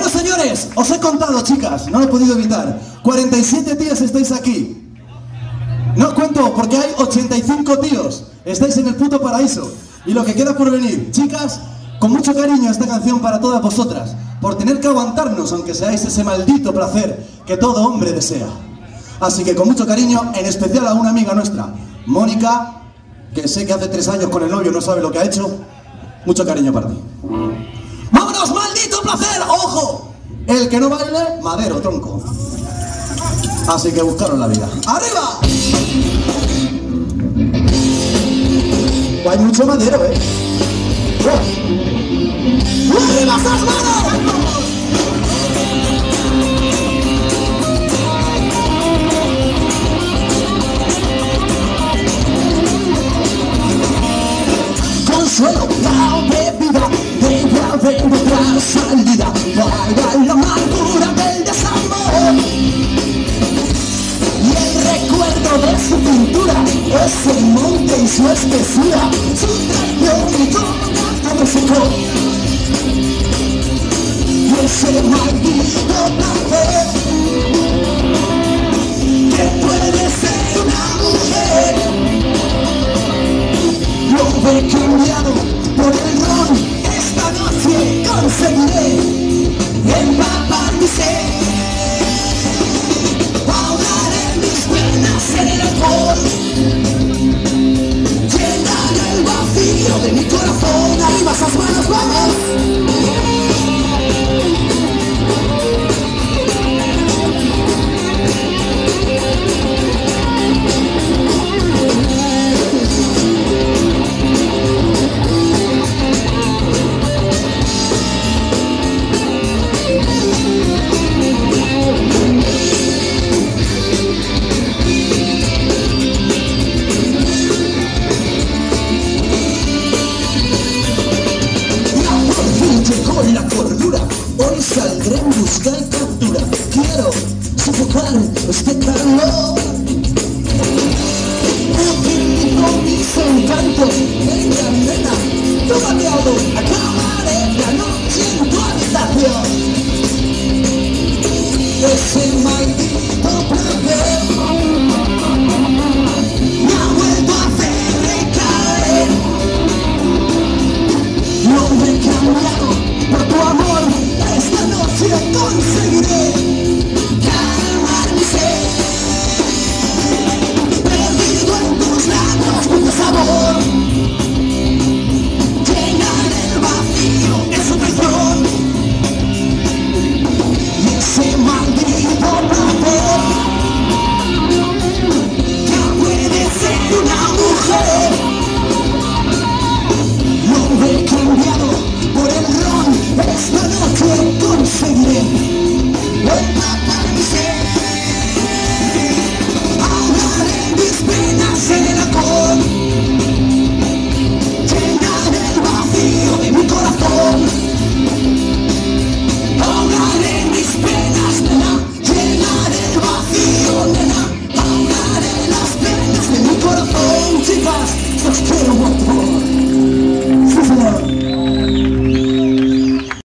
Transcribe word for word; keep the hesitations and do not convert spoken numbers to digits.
señores, os he contado, chicas, no lo he podido evitar. cuarenta y siete tías estáis aquí. No cuento porque hay ochenta y cinco tíos. Estáis en el puto paraíso. Y lo que queda por venir, chicas, con mucho cariño esta canción para todas vosotras, por tener que aguantarnos, aunque seáis ese maldito placer que todo hombre desea. Así que con mucho cariño, en especial a una amiga nuestra, Mónica, que sé que hace tres años con el novio no sabe lo que ha hecho. Mucho cariño para ti. ¡Vámonos, maldito placer! ¡Ojo! El que no baile, madero, tronco. Así que buscaros la vida. ¡Arriba! Hay mucho madero, ¿eh? ¡Arriba esas manos! Consuelo, la bebida debe haber otra salida para la amargura del desamor. Y el recuerdo de su pintura, ese monte y su espesura, su traición y todo secó. Y ese maldito placer que puede ser una mujer, lo he cambiado por el ron. Esta noche conseguiré empapar mi ser, ahogar en mis penas en el alcohol, llenar el vacío de mi corazón. Arriba esas manos, vamos. Con la cordura, hoy saldré en busca y captura. Quiero sofocar este calor. He perdido mis encantos. Venga, nena, tómate algo acá.